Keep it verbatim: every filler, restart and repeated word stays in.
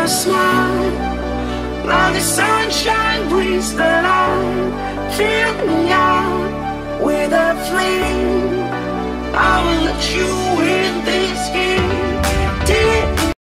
your smile, like the sunshine breathes the light. Fill me out with a flame.